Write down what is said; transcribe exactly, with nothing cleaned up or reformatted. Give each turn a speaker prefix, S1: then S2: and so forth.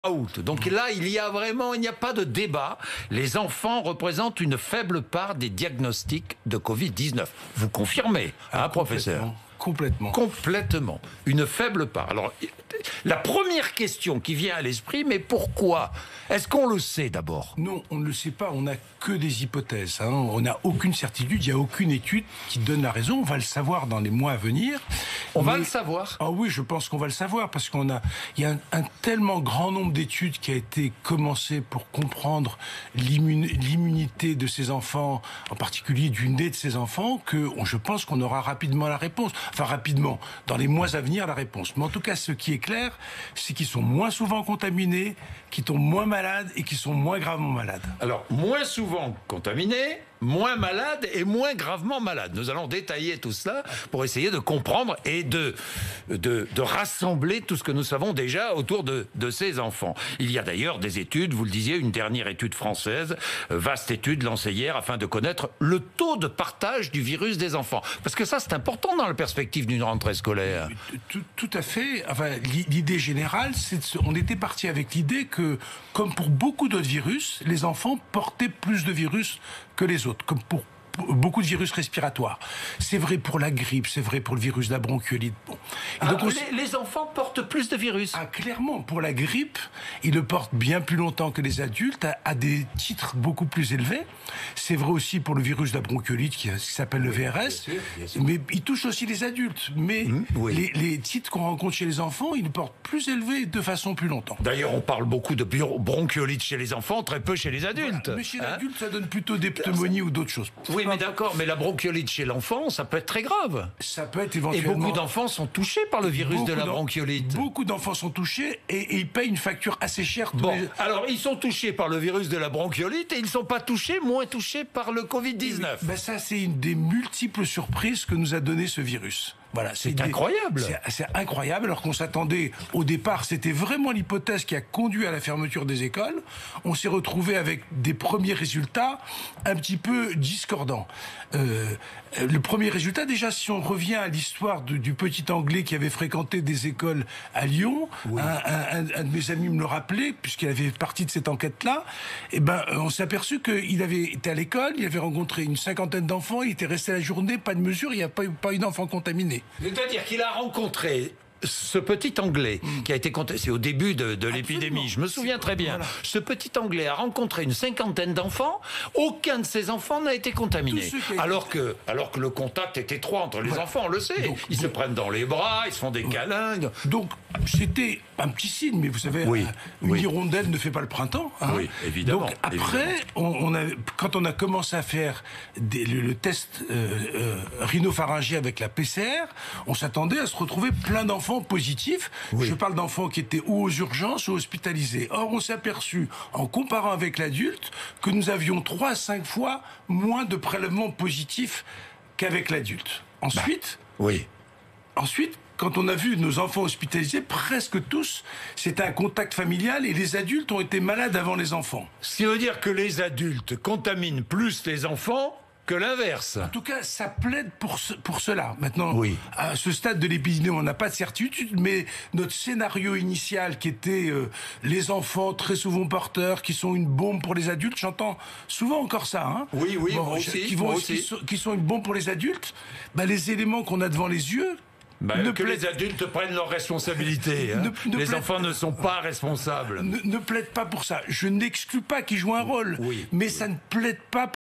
S1: Out. Donc là, il y a vraiment, il n'y a pas de débat. Les enfants représentent une faible part des diagnostics de Covid dix-neuf. Vous confirmez, hein,
S2: ah,
S1: professeur?
S2: Complètement.
S1: Complètement. Une faible part. Alors, la première question qui vient à l'esprit, mais pourquoi? Est-ce qu'on le sait d'abord?
S2: Non, on ne le sait pas. On n'a que des hypothèses. Hein. On n'a aucune certitude. Il n'y a aucune étude qui donne la raison. On va le savoir dans les mois à venir.
S1: On
S2: mais...
S1: va le savoir.
S2: Ah oui, je pense qu'on va le savoir parce qu'on a, il y a un, un tellement grand nombre d'études qui a été commencé pour comprendre l'immun... l'immunité de ces enfants, en particulier du nez de ces enfants, que on, je pense qu'on aura rapidement la réponse. Enfin, rapidement, dans les mois à venir, la réponse. Mais en tout cas, ce qui est clair, c'est qu'ils sont moins souvent contaminés, qu'ils tombent moins malades et qu'ils sont moins gravement malades.
S1: Alors, moins souvent contaminés, moins malades et moins gravement malades. Nous allons détailler tout cela pour essayer de comprendre et de, de, de rassembler tout ce que nous savons déjà autour de, de ces enfants. Il y a d'ailleurs des études, vous le disiez, une dernière étude française, vaste étude lancée hier afin de connaître le taux de partage du virus des enfants. Parce que ça, c'est important dans la perspective d'une rentrée scolaire.
S2: Tout, tout à fait. Enfin, l'idée générale, c'est de se... on était parti avec l'idée que, comme pour beaucoup d'autres virus, les enfants portaient plus de virus que les autres, comme pour beaucoup de virus respiratoires. C'est vrai pour la grippe, c'est vrai pour le virus de la bronchiolite. Bon.
S1: Et donc, ah, on... les, les enfants portent plus de virus.
S2: Ah, clairement, pour la grippe, ils le portent bien plus longtemps que les adultes, à, à des titres beaucoup plus élevés. C'est vrai aussi pour le virus de la bronchiolite, qui, qui s'appelle le V R S, bien sûr, bien sûr. Mais il touche aussi les adultes. Mais mmh, oui. les, les titres qu'on rencontre chez les enfants, ils le portent plus élevés de façon plus longtemps.
S1: D'ailleurs, on parle beaucoup de bronchiolite chez les enfants, très peu chez les adultes.
S2: Voilà. Mais chez
S1: hein
S2: l'adulte, ça donne plutôt des pneumonies ou d'autres choses.
S1: Oui, mais d'accord, mais la bronchiolite chez l'enfant, ça peut être très grave.
S2: Ça peut être éventuellement...
S1: Et beaucoup d'enfants sont touchés par le virus beaucoup de la bronchiolite.
S2: Beaucoup d'enfants sont touchés et, et ils payent une facture assez chère.
S1: Bon,
S2: les...
S1: alors ils sont touchés par le virus de la bronchiolite et ils ne sont pas touchés, moins touchés par le Covid dix-neuf.
S2: Ben ça, c'est une des multiples surprises que nous a donné ce virus. Voilà,
S1: c'est incroyable.
S2: C'est incroyable, alors qu'on s'attendait, au départ, c'était vraiment l'hypothèse qui a conduit à la fermeture des écoles. On s'est retrouvé avec des premiers résultats un petit peu discordants. Euh, le premier résultat, déjà, si on revient à l'histoire du petit Anglais qui avait fréquenté des écoles à Lyon, oui. un, un, un de mes amis me le rappelait, puisqu'il avait partie de cette enquête-là, et ben, on s'est aperçu qu'il avait été à l'école, il avait rencontré une cinquantaine d'enfants, il était resté la journée, pas de mesure, il n'y a pas, pas eu d'enfants contaminés.
S1: C'est-à-dire qu'il a rencontré ce petit Anglais mmh. qui a été contaminé, c'est au début de, de l'épidémie, je me souviens très bien. Voilà. Ce petit Anglais a rencontré une cinquantaine d'enfants, aucun de ces enfants n'a été contaminé. Alors que, alors que le contact est étroit entre les voilà. enfants, on le sait. Donc, ils donc, se prennent dans les bras, ils se font des ouais. câlins.
S2: Donc c'était un petit signe, mais vous savez, oui. une oui. hirondelle ne fait pas le printemps. Hein.
S1: Oui, évidemment.
S2: Donc après,
S1: évidemment.
S2: On, on a, quand on a commencé à faire des, le, le test euh, euh, rhinopharyngé avec la P C R, on s'attendait à se retrouver plein d'enfants positifs. Oui. Je parle d'enfants qui étaient ou aux urgences ou hospitalisés. Or, on s'est aperçu, en comparant avec l'adulte, que nous avions trois à cinq fois moins de prélèvements positifs qu'avec l'adulte. Ensuite,
S1: bah, oui.
S2: ensuite, quand on a vu nos enfants hospitalisés, presque tous, c'était un contact familial et les adultes ont été malades avant les enfants.
S1: Ce qui veut dire que les adultes contaminent plus les enfants que l'inverse.
S2: En tout cas, ça plaide pour, ce, pour cela. Maintenant,
S1: oui.
S2: à ce stade de l'épidémie, on n'a pas de certitude, mais notre scénario initial qui était euh, les enfants très souvent porteurs, qui sont une bombe pour les adultes, j'entends souvent encore ça. Hein,
S1: oui, oui,
S2: bon,
S1: moi aussi,
S2: qui, vont,
S1: moi
S2: qui,
S1: aussi.
S2: sont, qui sont une bombe pour les adultes, bah, les éléments qu'on a devant les yeux,
S1: Bah, ne que plaide... les adultes prennent leurs responsabilités. Hein. Ne, ne les enfants pas... ne sont pas responsables.
S2: Ne, ne plaide pas pour ça. Je n'exclus pas qu'ils jouent un rôle,
S1: oui,
S2: mais
S1: oui.
S2: ça ne plaide pas